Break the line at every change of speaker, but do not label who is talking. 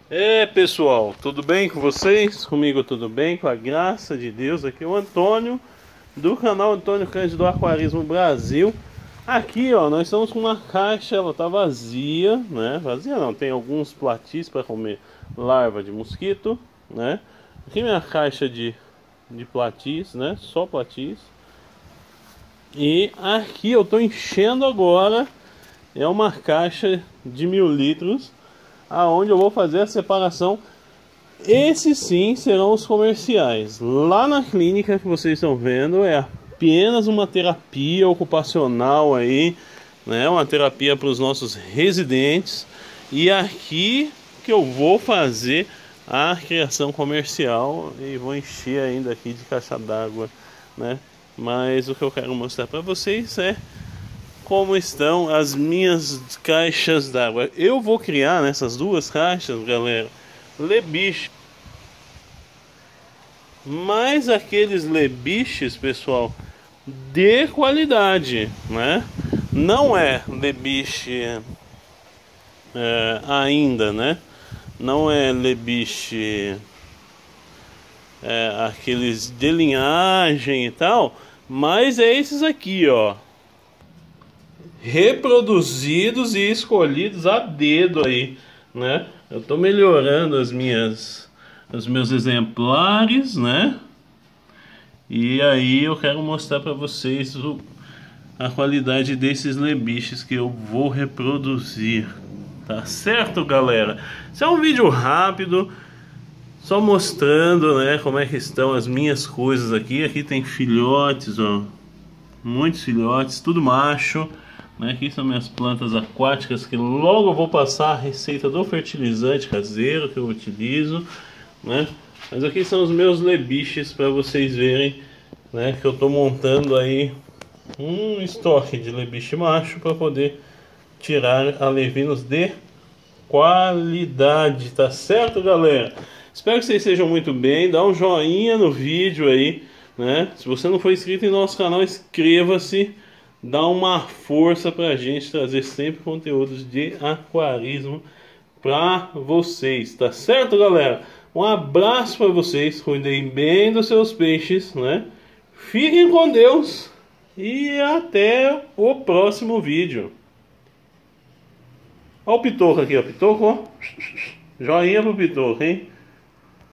Pessoal, tudo bem com vocês? Comigo tudo bem, com a graça de Deus. Aqui é o Antônio, do canal Antônio Cândido Aquarismo Brasil. Aqui, ó, nós estamos com uma caixa, ela tá vazia, né? Vazia não, tem alguns platis para comer larva de mosquito, né? Aqui minha caixa de platis, né? Só platis. E aqui eu tô enchendo agora, é uma caixa de 1000 litros, aonde eu vou fazer a separação. Esses sim serão os comerciais. Lá na clínica que vocês estão vendo é apenas uma terapia ocupacional aí, né? Uma terapia para os nossos residentes. E aqui que eu vou fazer a criação comercial e vou encher ainda aqui de caixa d'água, né? Mas o que eu quero mostrar para vocês é como estão as minhas caixas d'água. Eu vou criar nessas duas caixas, galera, lebiche. Mas aqueles lebiches, pessoal, de qualidade, né? Não é lebiche ainda, né? Não é lebiche aqueles de linhagem e tal, mas é esses aqui, ó, reproduzidos e escolhidos a dedo aí, né? Eu tô melhorando os meus exemplares, né? E aí eu quero mostrar para vocês a qualidade desses lebiches que eu vou reproduzir. Tá certo, galera? Isso é um vídeo rápido, só mostrando, né, como é que estão as minhas coisas aqui. Aqui tem filhotes, ó, muitos filhotes, tudo macho. Aqui são minhas plantas aquáticas, que logo eu vou passar a receita do fertilizante caseiro que eu utilizo, né? Mas aqui são os meus lebiches para vocês verem, né, que eu estou montando aí um estoque de lebiche macho para poder tirar alevinos de qualidade, tá certo, galera? Espero que vocês estejam muito bem. Dá um joinha no vídeo aí, né? Se você não for inscrito em nosso canal, inscreva-se. Dá uma força pra gente trazer sempre conteúdos de aquarismo pra vocês, tá certo, galera? Um abraço para vocês, cuidem bem dos seus peixes, né? Fiquem com Deus e até o próximo vídeo. Olha o pitoco aqui, ó, pitoco, ó. Joinha pro pitoco, hein?